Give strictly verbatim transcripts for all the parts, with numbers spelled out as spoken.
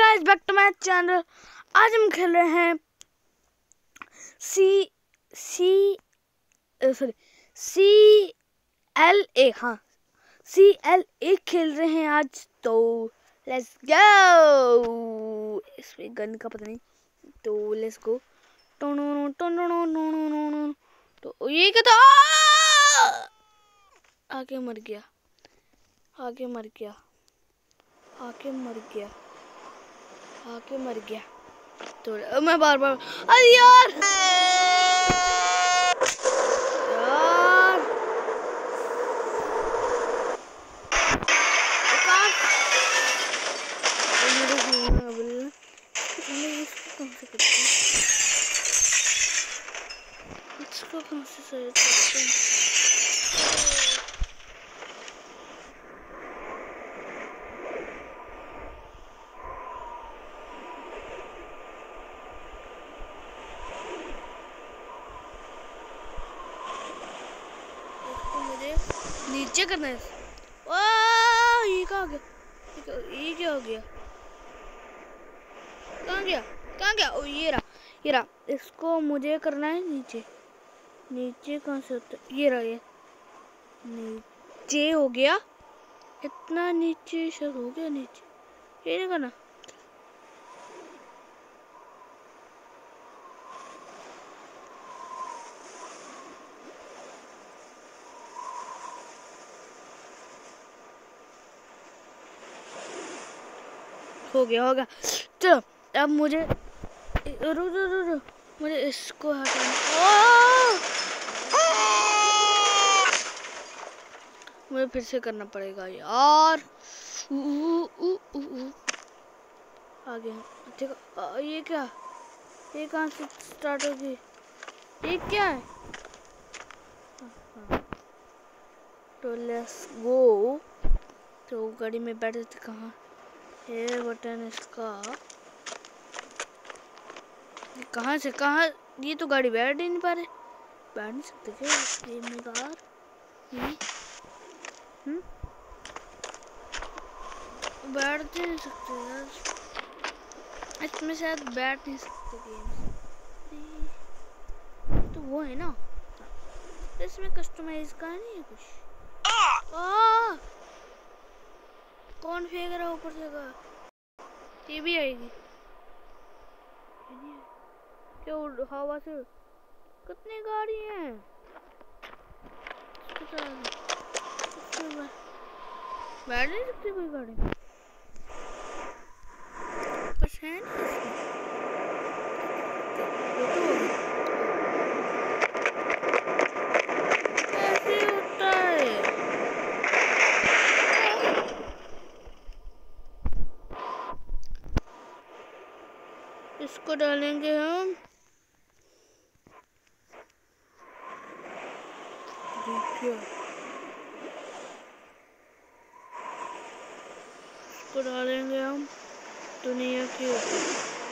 Guys, back to my channel. आज हम खेल रहे हैं सी सी सॉरी सी एल ए हाँ सी एल ए खेल रहे हैं आज। तो लेट्स गो। इसमें गन का पता नहीं, तो लेट्स गो। तो ये क्या था? आगे मर गया, आगे मर गया, आके मर गया, आके मर गया। तो मैं बार बार अरे यार यार इसको कहाँ से सही करते हैं? नीचे करना है। वाह, ये कहाँ गया? ये क्या हो गया? कहाँ गया? कहाँ गया? ओ ये रहा, ये रहा। इसको मुझे करना है नीचे। नीचे कहाँ से होता है? ये रहा, ये नीचे हो गया। इतना नीचे शायद हो गया। नीचे ये नहीं करना। हो गया, होगा। चलो अब मुझे रो रो रो रो मुझे इसको हटाना। मुझे फिर से करना पड़ेगा यार। ऊ, ऊ, ऊ, ऊ। आ गया। देखो ये क्या? ये कहाँ से स्टार्ट होगी? ये क्या है? तो लेट्स गो। तो गाड़ी में बैठे थे कहाँ? ये बटन इसका कहाँ से कहाँ? ये तो गाड़ी बैठ ही नहीं पा रहे। बैठ नहीं सकते क्या ये में कार? हम्म बैठ नहीं सकते यार, इसमें शायद बैठ नहीं सकते गेम। तो वो है ना, इसमें कस्टमाइज का नहीं है कुछ। आ! कौन फेंक रहा ऊपर से? का ये भी आएगी क्या? हवा से कितनी गाड़ी हैं? बैठ नहीं सकती कोई गाड़ी? कुछ है नहीं। कैसे होता है? इसको डालेंगे हम। इसको डालेंगे हम दुनिया के ऊपर।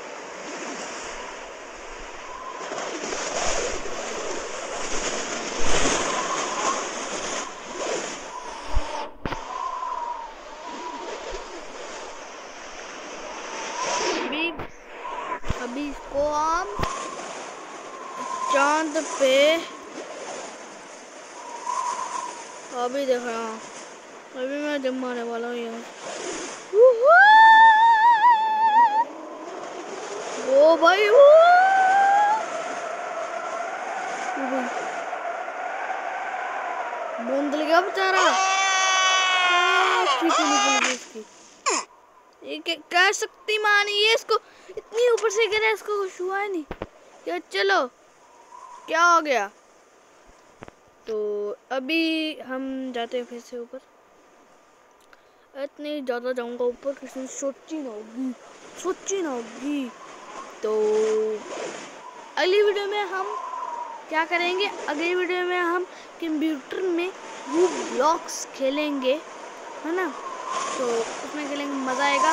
अभी अभी इसको हम चांद पे अभी देख रहा हूँ। अभी मैं जम आने वाला हूँ यहाँ। ओ भाई वो बूंद गया बेचारा। ये क्या शक्तिमान है? इसको इतनी ऊपर से गिरा, इसको कुछ हुआ नहीं क्या? चलो क्या हो गया? तो अभी हम जाते हैं फिर से ऊपर। इतनी ज़्यादा जाऊंगा ऊपर, किसी ने सोची ना होगी, सोची ना होगी। तो अगली वीडियो में हम क्या करेंगे? अगली वीडियो में हम कंप्यूटर में रोब्लॉक्स खेलेंगे, है ना? तो उसमें खेलेंगे, मज़ा आएगा।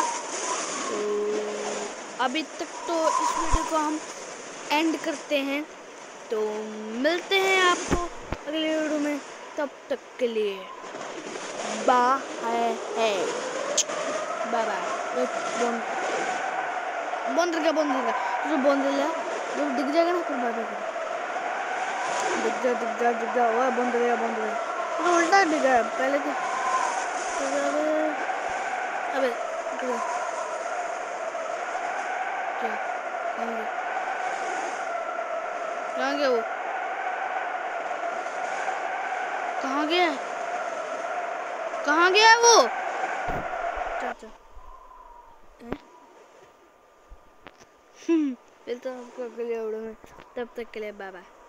तो अभी तक तो इस वीडियो को हम एंड करते हैं। तो मिलते हैं आपको अगले वीडियो में। तब तक के लिए बाय बाय बाय। बंद गया बंद गया जो बंद गया जो दिख जाएगा ना फिर बाय बाय दिख जा दिख जा दिख जा वो बंद गया बंद गया तो उल्टा दिख गया पहले तो अबे क्या क्या कहाँ गया वो कहाँ गया कहाँ गया वो चाचा फिर तो आपको अगले वीडियो में तब तक के लिए बाय बाय।